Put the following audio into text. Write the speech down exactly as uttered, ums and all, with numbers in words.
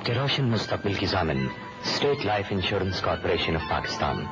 आपके रोशन मुस्तकबिल की ज़ामिन state life insurance corporation of Pakistan.